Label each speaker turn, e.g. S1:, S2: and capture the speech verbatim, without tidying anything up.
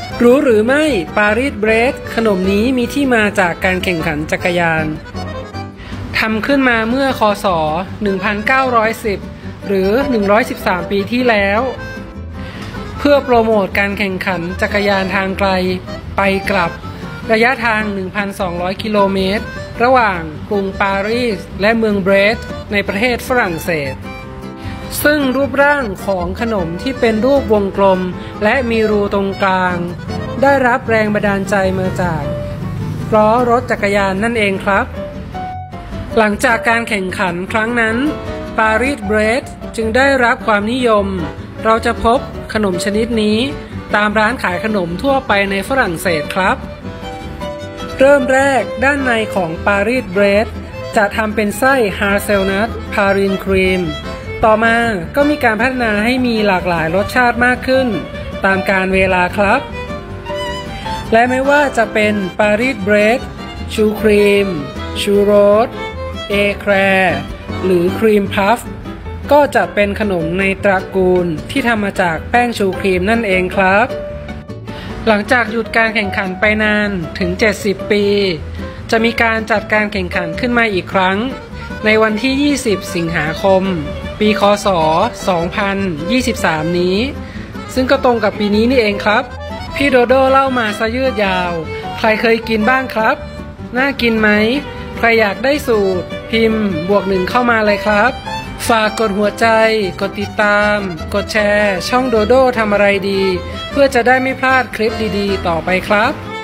S1: รู้หรือไม่ปารีสเบรดขนมนี้มีที่มาจากการแข่งขันจักรยานทำขึ้นมาเมื่อคศหนึ่งพันเก้าร้อยสิบหรือหนึ่งร้อยสิบสามปีที่แล้วเพื่อโปรโมทการแข่งขันจักรยานทางไกลไปกลับระยะทาง หนึ่งพันสองร้อย กิโลเมตรระหว่างกรุงปารีสและเมืองเบรดในประเทศฝรั่งเศสซึ่งรูปร่างของขนมที่เป็นรูปวงกลมและมีรูตรงกลางได้รับแรงบันดาลใจมาจากล้อรถจักรยานนั่นเองครับหลังจากการแข่งขันครั้งนั้นปารีสเบรดจึงได้รับความนิยมเราจะพบขนมชนิดนี้ตามร้านขายขนมทั่วไปในฝรั่งเศสครับเริ่มแรกด้านในของปารีสเบรดจะทำเป็นไส้ฮาเซลนัทพารินครีมต่อมาก็มีการพัฒนาให้มีหลากหลายรสชาติมากขึ้นตามกาลเวลาครับและไม่ว่าจะเป็นปารีสเบรดชูครีมชูโรสเอแครหรือครีมพัฟก็จะเป็นขนมในตระกูลที่ทำมาจากแป้งชูครีมนั่นเองครับหลังจากหยุดการแข่งขันไปนานถึงเจ็ดสิบปีจะมีการจัดการแข่งขันขึ้นมาอีกครั้งในวันที่ยี่สิบสิงหาคมปีคศสองพันยี่สิบสามนี้ซึ่งก็ตรงกับปีนี้นี่เองครับพี่โดโดเล่ามาซะยืดยาวใครเคยกินบ้างครับน่ากินไหมใครอยากได้สูตรพิมพ์บวกหนึ่งเข้ามาเลยครับฝากกดหัวใจกดติดตามกดแชร์ช่องโดโดทำอะไรดีเพื่อจะได้ไม่พลาดคลิปดีๆต่อไปครับ